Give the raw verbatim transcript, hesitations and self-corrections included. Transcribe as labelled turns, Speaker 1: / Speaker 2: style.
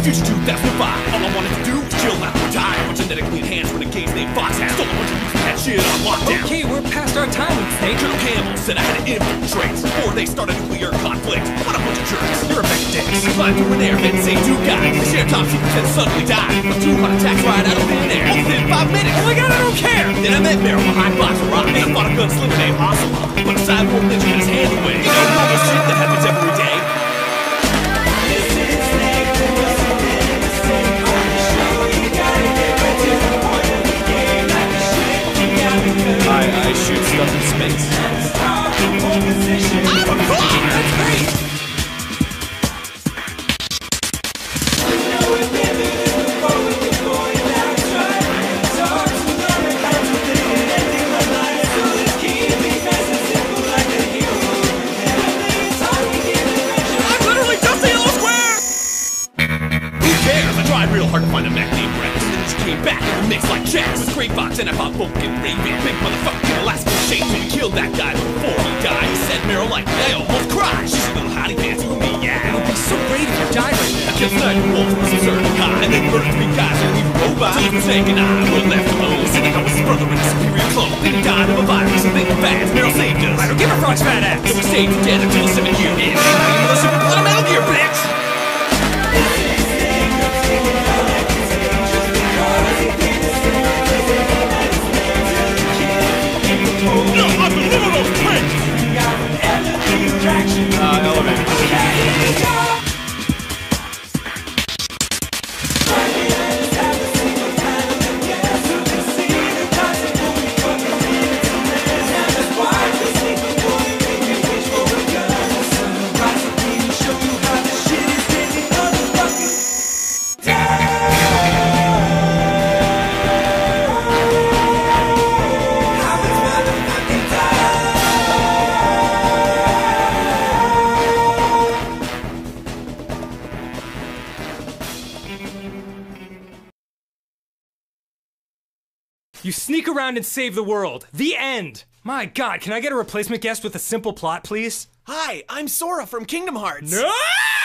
Speaker 1: Future two thousand five. All I wanted to do was chill out and die. A genetically enhanced renegades named Foxhound. Stole a bunch of youth that shit on lockdown.
Speaker 2: Okay, we're past our time, Snake.
Speaker 1: Colonel Campbell said I had to infiltrate before they started nuclear conflict. What a bunch of jerks. You're a bag of dicks. Climbed through an air vent, saved two guys. They shared top secrets and suddenly died. A two heart attacks right out of thin air. All within five minutes.
Speaker 2: Oh my god, I don't care!
Speaker 1: Then I met Meryl behind Box of Rock. And I fought a gunslinger named Ocelot. But a cyborg ninja in his handy way. You know, all the shit that happens every day.
Speaker 3: I, I shoot stuff in space.
Speaker 1: I'm a god! That's great! I'm literally just a yellow square! Who cares? I tried real hard to find a mech named Rex. And then she came back in the mix like checks. With Great Fox and I fought Vulcan Raven. Big motherfucking Alaska Shane. So we killed that guy before he died. He said Meryl like me, I almost cried. She's a little hottie pants to me, yeah.
Speaker 2: It would be so great if you died right now.
Speaker 1: I killed Sniper Wolf with some certain high. And then murdered three guys and leave a robot. So you Snake and I were left alone. Sitting up with his brother in a superior clone. Then he died of a virus and thinking fast. Meryl saved us.
Speaker 2: I don't give a frog's fat ass!
Speaker 1: So we stayed together till the seven year end. And the super plot of Metal Gear, bitch! No, I'm the little prince!
Speaker 3: Uh, elevator.
Speaker 2: You sneak around and save the world. The end! My god, can I get a replacement guest with a simple plot, please?
Speaker 4: Hi, I'm Sora from Kingdom Hearts.
Speaker 2: No!